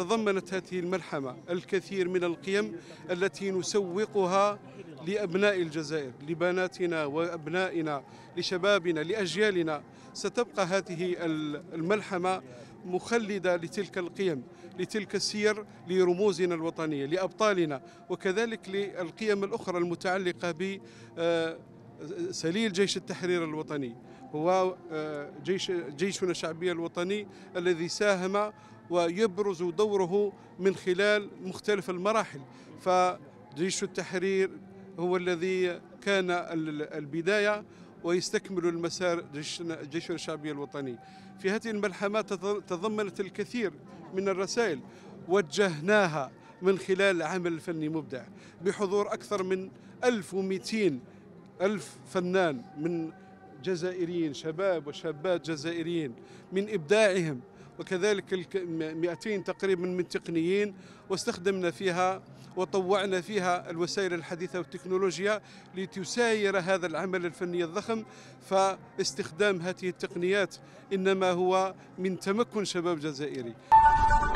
تضمنت هذه الملحمة الكثير من القيم التي نسوقها لأبناء الجزائر، لبناتنا وأبنائنا، لشبابنا، لأجيالنا. ستبقى هذه الملحمة مخلدة لتلك القيم، لتلك السير، لرموزنا الوطنية، لأبطالنا، وكذلك للقيم الأخرى المتعلقة بسليل جيش التحرير الوطني. هو جيشنا الشعبي الوطني الذي ساهم ويبرز دوره من خلال مختلف المراحل. فجيش التحرير هو الذي كان البداية ويستكمل المسار جيشنا الشعبي الوطني. في هذه الملحمات تضمنت الكثير من الرسائل وجهناها من خلال العمل الفني مبدع بحضور أكثر من 1200 فنان من جزائريين، شباب وشابات جزائريين من إبداعهم، وكذلك 200 تقريبا من تقنيين. واستخدمنا فيها وطوعنا فيها الوسائل الحديثة والتكنولوجيا لتساير هذا العمل الفني الضخم. فاستخدام هذه التقنيات إنما هو من تمكن شباب جزائري.